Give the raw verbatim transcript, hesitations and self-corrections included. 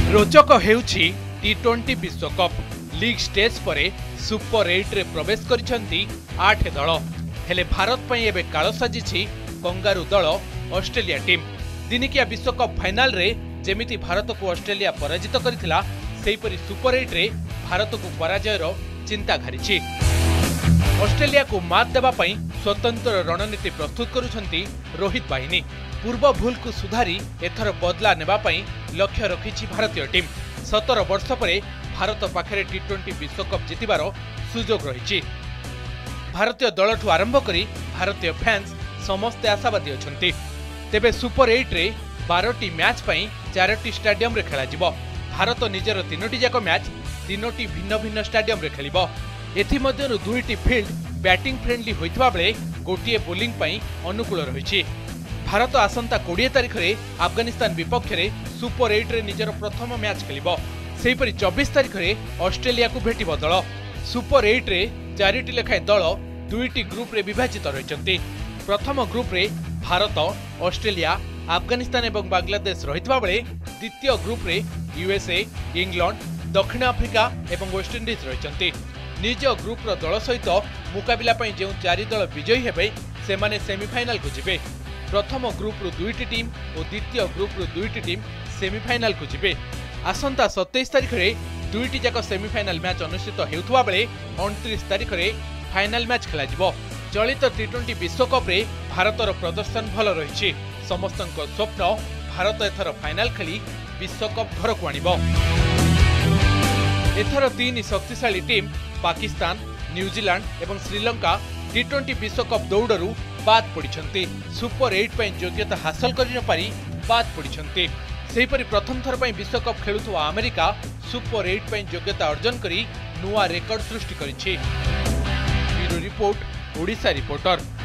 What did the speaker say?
रोचक हेउछि T twenty विश्वकप लीग स्टेज पर सुपर एट रे प्रवेश करिसेंती आठ दल। हेले भारत पई एबे काळ साजिछि कंगारू दल ऑस्ट्रेलिया टीम। दिनिकिया विश्वकप फाइनल रे जेमिति भारत को ऑस्ट्रेलिया पराजित करिथिला सेहीपरि सुपर एट रे भारत को पराजयर चिंता घारिछि। ऑस्ट्रेलिया को मात देबा पई स्वतंत्र रणनीति प्रस्तुत करुछंती रोहित बाहिनी। पूर्व भूल को सुधारी एथर बदला नेबा पई लक्ष्य रखिछि भारतीय टीम। सतर वर्ष परे भारत पाखरे टी ट्वेंटी विश्वकप जितिबार सुजोग रहिछि। भारतीय दलठू आरंभ करी भारतीय फैंस समस्ते आशावादी अछंती। तेबे सुपर एट रे बारह मैच पई चारोटी स्टेडियम रे खेला जिवो। भारत निजर तीनोटी जाक मैच तीनोटी भिन्न भिन्न स्टेडियम रे खेलिबो। एथि मध्यरु दुईटी फील्ड बैटिंग फ्रेंडली होइतबा बेले गोटिए बोलिंग पई अनुकूल रहिछि। भारत आसंता बीस तारिख रे अफगानिस्तान विपक्ष रे सुपर एट रे निजर प्रथम मैच खेलिबो। सेहीपरि चौबीस तारिख रे ऑस्ट्रेलिया को भेटिबो दल। सुपर एट रे चारिटी लेखाएं दल दुईटी ग्रुप रे विभाजित रहिसंती। प्रथम ग्रुप रे भारत, ऑस्ट्रेलिया, अफगानिस्तान एवं बांग्लादेश रहितबा बेले द्वितीय ग्रुप रे यूएसए, इंग्लैंड, दक्षिण आफ्रिका एवं वेस्टइंडीज रहिसंती। निज ग्रुप रो दल सहित मुकाबिला पई जे चारि दल विजयी हेबे सेमाने सेमीफाइनल को जिबे। प्रथम ग्रुप रु दुईटी टीम और द्वितीय ग्रुप रु दुईटी टीम सेमीफाइनल को जिबे। आसंता सत्ताईस तारिख रे दुईटी जाक सेमीफाइनल मैच अनुष्ठित हेउथुवा बेले उनतीस तारिख रे फाइनल मैच खेला जिवो। चलित टी ट्वेंटी विश्वकप रे भारतर प्रदर्शन भल रहिछि। समस्तक स्वप्न भारत एथर फाइनल खेली विश्वकप घर को आनिबो। एथर तीन शक्तिशाली टीम पाकिस्तान, न्यूजीलैंड एवं श्रीलंका टी ट्वेंटी विश्वकप दौड़रू बाद पड़िछंती। सुपर एट पई योग्यता हासिल करि न पारी बाद पड़िछंती। सेहीपरि प्रथम थर पई विश्वकप खेलुथुवा अमेरिका सुपर एट पई योग्यता अर्जन करी नुआ रेकर्ड सृष्टि करिछि। Bureau report, Odisha reporter.